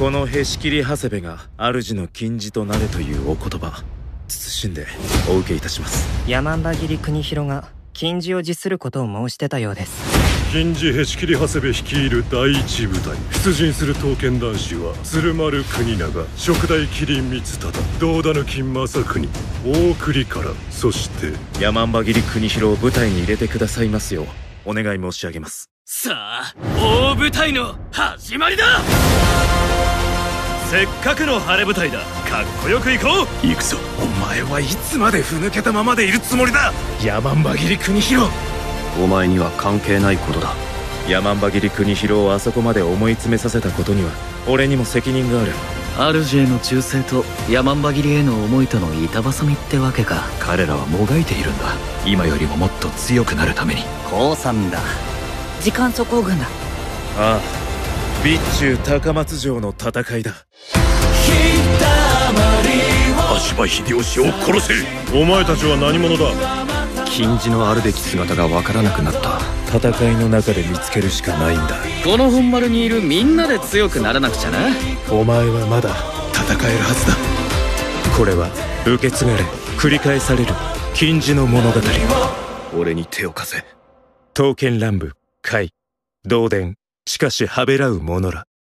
このへしきり長谷部が主の金字となれというお言葉、謹んでお受けいたします。 山姥切国広が金字を辞することを申してたようです。 金字へしきり長谷部率いる第一部隊、出陣する刀剣男子は鶴丸国長、食大麒麟光忠、道田金正国、大栗から、そして山姥切国広を部隊に入れてくださいますようお願い申し上げます。 さあ、大舞台の始まりだ。せっかくの晴れ舞台だ。かっこよく行こう。 行くぞ。お前はいつまでふぬけたままでいるつもりだ。山姥切国広、 お前には関係ないことだ。 山姥切国広をあそこまで思い詰めさせたことには俺にも責任がある。 主への忠誠と山姥切への思いとの板挟みってわけか。 彼らはもがいているんだ。今よりももっと強くなるために。 降参だ。 時間速報軍だ。 ああ、備中高松城の戦いだ。 羽柴秀吉を殺せ。お前たちは何者だ。 金字のあるべき姿がわからなくなった。 戦いの中で見つけるしかないんだ。 この本丸にいるみんなで強くならなくちゃな。 お前はまだ戦えるはずだ。これは受け継がれ繰り返される金字の物語。 俺に手を貸せ。 刀剣乱舞、怪、同伝、しかしはべらう者ら。